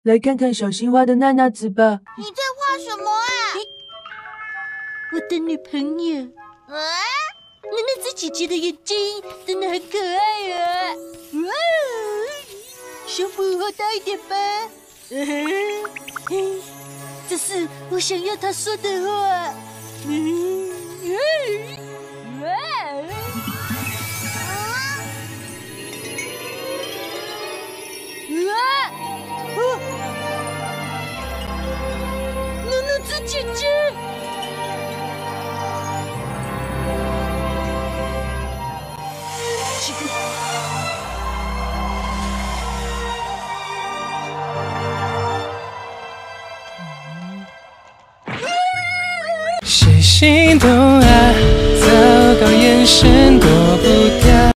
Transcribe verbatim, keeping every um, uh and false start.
来看看小新画的娜娜子吧。 你在画什么啊？ 我的女朋友。 啊？ 娜娜子姐姐的眼睛真的很可爱啊！哇，胸部画大一点吧。这是我想要她说的话。娜娜子姐姐。 谁心动啊？糟糕，眼神躲不